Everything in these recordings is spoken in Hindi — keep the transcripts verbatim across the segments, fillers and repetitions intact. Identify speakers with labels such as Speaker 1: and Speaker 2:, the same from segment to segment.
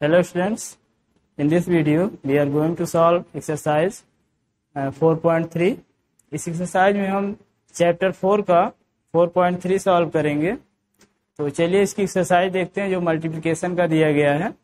Speaker 1: Hello students, in this video we are going to solve exercise uh, four point three. इस एक्सरसाइज में हम चैप्टर फोर का फोर पॉइंट थ्री सॉल्व करेंगे। तो चलिए इसकी एक्सरसाइज देखते हैं जो मल्टीप्लिकेशन का दिया गया है।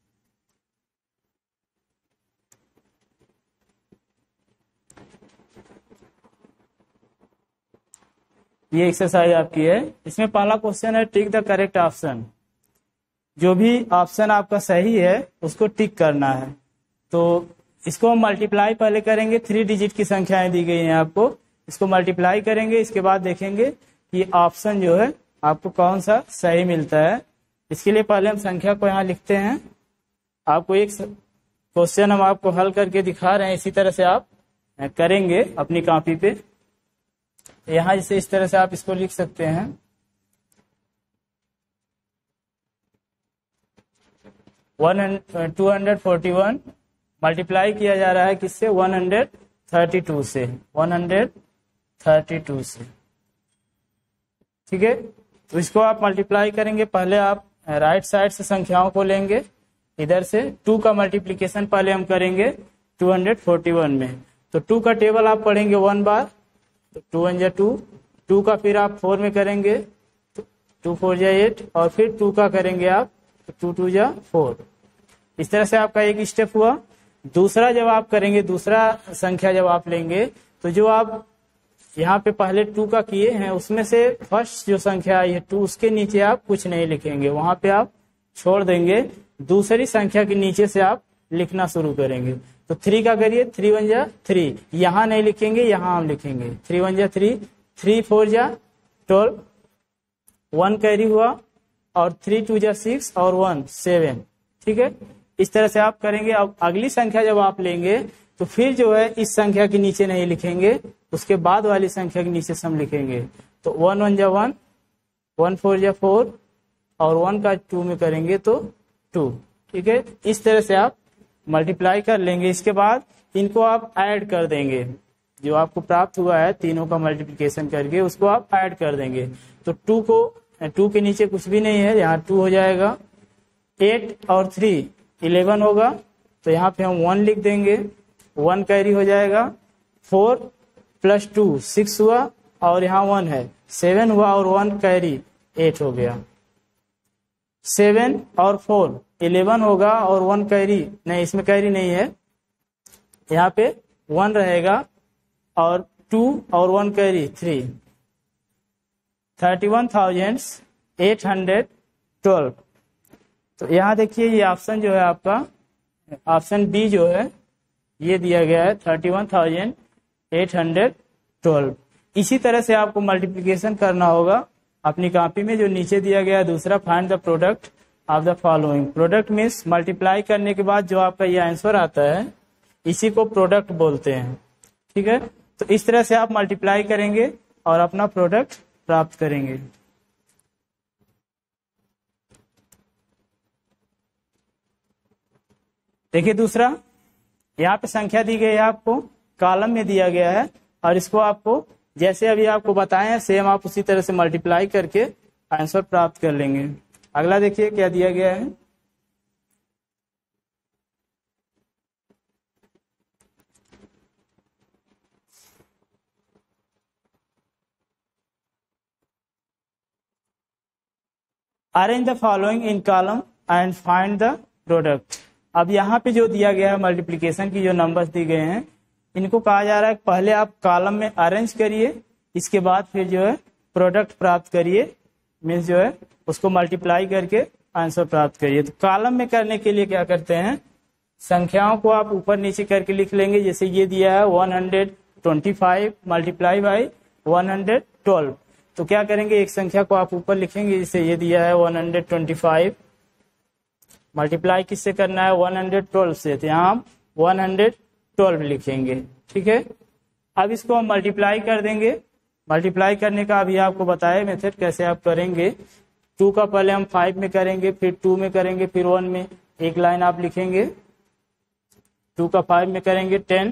Speaker 1: ये एक्सरसाइज आपकी है। इसमें पहला क्वेश्चन है टिक द करेक्ट ऑप्शन। जो भी ऑप्शन आपका सही है उसको टिक करना है। तो इसको हम मल्टीप्लाई पहले करेंगे, थ्री डिजिट की संख्याएं दी गई हैं आपको, इसको मल्टीप्लाई करेंगे। इसके बाद देखेंगे कि ऑप्शन जो है आपको कौन सा सही मिलता है। इसके लिए पहले हम संख्या को यहाँ लिखते हैं। आपको एक क्वेश्चन हम आपको हल करके दिखा रहे हैं, इसी तरह से आप करेंगे अपनी कॉपी पे। यहाँ जैसे इस तरह से आप इसको लिख सकते हैं। One two hundred forty one multiply किया जा रहा है किससे? वन हंड्रेड थर्टी टू से, वन हंड्रेड थर्टी टू से। ठीक है, तो इसको आप मल्टीप्लाई करेंगे। पहले आप राइट साइड से संख्याओं को लेंगे, इधर से टू का मल्टीप्लिकेशन पहले हम करेंगे टू हंड्रेड फोर्टी वन में। तो टू का टेबल आप पढ़ेंगे वन बार, तो टू वन जा टू, टू का फिर आप फोर में करेंगे, टू फोर जा एट, और फिर टू का करेंगे आप टू टू जा फोर। इस तरह से आपका एक स्टेप हुआ। दूसरा जब आप करेंगे, दूसरा संख्या जब आप लेंगे, तो जो आप यहाँ पे पहले टू का किए हैं उसमें से फर्स्ट जो संख्या आई है टू, उसके नीचे आप कुछ नहीं लिखेंगे, वहां पे आप छोड़ देंगे। दूसरी संख्या के नीचे से आप लिखना शुरू करेंगे। तो थ्री का करिए, थ्री वन जा थ्री, यहाँ नहीं लिखेंगे, यहाँ हम लिखेंगे थ्री वन जा थ्री, थ्री फोर जा ट्वेल्व, वन कैरी हुआ, और थ्री टू जा सिक्स, और वन सेवन। ठीक है, इस तरह से आप करेंगे। अब अगली संख्या जब आप लेंगे तो फिर जो है इस संख्या के नीचे नहीं लिखेंगे, उसके बाद वाली संख्या के नीचे हम लिखेंगे। तो वन वन जा वन, वन फोर जा फोर, और वन का टू में करेंगे तो टू। ठीक है, इस तरह से आप मल्टीप्लाई कर लेंगे। इसके बाद इनको आप ऐड कर देंगे, जो आपको प्राप्त हुआ है तीनों का मल्टीप्लिकेशन करके उसको आप ऐड कर देंगे। तो टू को, टू के नीचे कुछ भी नहीं है, यहाँ टू हो जाएगा। एट और थ्री इलेवन होगा, तो यहाँ पे हम वन लिख देंगे, वन कैरी हो जाएगा। फोर प्लस टू सिक्स हुआ, और यहाँ वन है, सेवन हुआ, और वन कैरी एट हो गया। सेवन और फोर इलेवन होगा, और वन कैरी नहीं, इसमें कैरी नहीं है, यहाँ पे वन रहेगा, और टू और one carry three. Thirty one thousand eight hundred twelve. तो यहाँ देखिए ये ऑप्शन जो है आपका, ऑप्शन बी जो है ये दिया गया है thirty one thousand eight hundred twelve. इसी तरह से आपको मल्टीप्लिकेशन करना होगा अपनी कॉपी में, जो नीचे दिया गया है दूसरा, find the product of the following. Product means multiply करने के बाद जो आपका ये आंसर आता है इसी को प्रोडक्ट बोलते हैं। ठीक है, तो इस तरह से आप मल्टीप्लाई करेंगे और अपना प्रोडक्ट प्राप्त करेंगे। देखिए दूसरा, यहाँ पे संख्या दी गई है आपको, कॉलम में दिया गया है, और इसको आपको जैसे अभी आपको बताए हैं सेम आप उसी तरह से मल्टीप्लाई करके आंसर प्राप्त कर लेंगे। अगला देखिए क्या दिया गया है। Arrange the following in column and find the product. अब यहाँ पे जो दिया गया है मल्टीप्लिकेशन की जो नंबर्स दी गए हैं, इनको कहा जा रहा है पहले आप कॉलम में अरेंज करिए, इसके बाद फिर जो है प्रोडक्ट प्राप्त करिए, मीन्स जो है उसको मल्टीप्लाई करके आंसर प्राप्त करिए। तो कॉलम में करने के लिए क्या करते हैं, संख्याओं को आप ऊपर नीचे करके लिख लेंगे। जैसे ये दिया है one hundred twenty five multiply by one hundred twelve, तो क्या करेंगे, एक संख्या को आप ऊपर लिखेंगे। जैसे ये दिया है one hundred twenty five multiply किससे करना है, वन हंड्रेड ट्वेल्व से, तो यहाँ हम वन हंड्रेड ट्वेल्व लिखेंगे। ठीक है, अब इसको हम मल्टीप्लाई कर देंगे। मल्टीप्लाई करने का अभी आपको बताया मेथड कैसे आप करेंगे। टू का पहले हम फाइव में करेंगे, फिर टू में करेंगे, फिर वन में एक लाइन आप लिखेंगे। टू का फाइव में करेंगे टेन।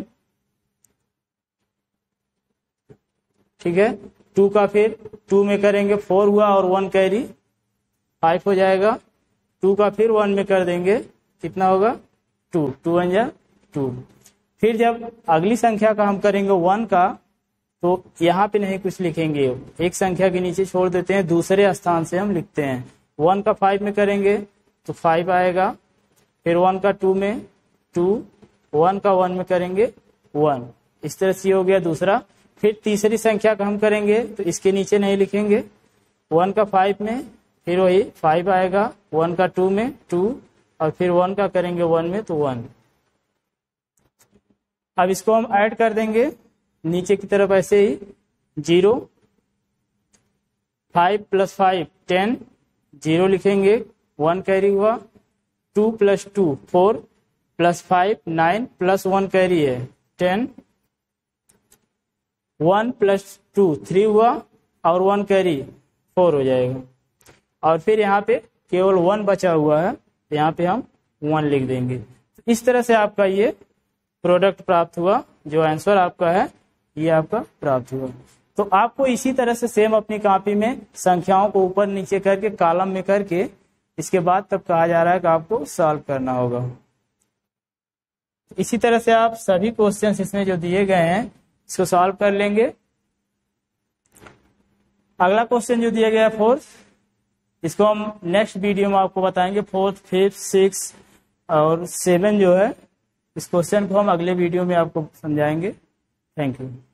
Speaker 1: ठीक है, टू का फिर टू में करेंगे फोर हुआ, और वन कैरी फाइव हो जाएगा। टू का फिर वन में कर देंगे कितना होगा टू, टू वन जा टू। फिर जब अगली संख्या का हम करेंगे वन का, तो यहाँ पे नहीं कुछ लिखेंगे, एक संख्या के नीचे छोड़ देते हैं, दूसरे स्थान से हम लिखते हैं। वन का फाइव में करेंगे तो फाइव आएगा, फिर वन का टू में टू, वन का वन में करेंगे वन, इस तरह से हो गया दूसरा। फिर तीसरी संख्या का हम करेंगे तो इसके नीचे नहीं लिखेंगे, वन का फाइव में फिर वही फाइव आएगा, वन का टू में टू, और फिर वन का करेंगे वन में तो वन। अब इसको हम ऐड कर देंगे नीचे की तरफ ऐसे ही, zero, five plus five ten, zero लिखेंगे, वन कैरी हुआ, two plus two four, plus five nine, plus one carry है ten, one plus two three हुआ, और वन कैरी फोर हो जाएगा। और फिर यहाँ पे केवल वन बचा हुआ है, यहाँ पे हम वन लिख देंगे। तो इस तरह से आपका ये प्रोडक्ट प्राप्त हुआ, जो आंसर आपका है ये आपका प्राप्त हुआ। तो आपको इसी तरह से सेम अपनी कॉपी में संख्याओं को ऊपर नीचे करके कॉलम में करके इसके बाद तब कहा जा रहा है कि आपको सॉल्व करना होगा। इसी तरह से आप सभी क्वेश्चंस इसमें जो दिए गए हैं इसको सॉल्व कर लेंगे। अगला क्वेश्चन जो दिया गया है फोर्थ, इसको हम नेक्स्ट वीडियो में आपको बताएंगे। फोर्थ, फिफ्थ, सिक्स और सेवन जो है, इस क्वेश्चन को हम अगले वीडियो में आपको समझाएंगे। Thank you.